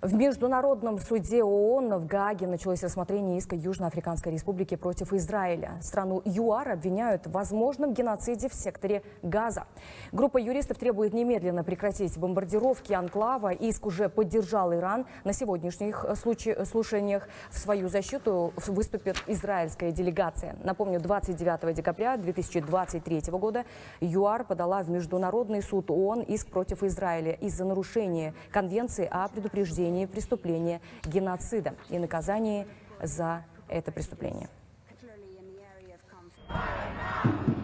В Международном суде ООН в Гааге началось рассмотрение иска Южноафриканской Республики против Израиля. Страну ЮАР обвиняют в возможном геноциде в секторе Газа. Группа юристов требует немедленно прекратить бомбардировки анклава. Иск уже поддержал Иран. На сегодняшних слушаниях в свою защиту выступит израильская делегация. Напомню, 29 декабря 2023 года ЮАР подала в Международный суд ООН иск против Израиля из-за нарушения Конвенции о предупреждении преступления геноцида и наказании за это преступление.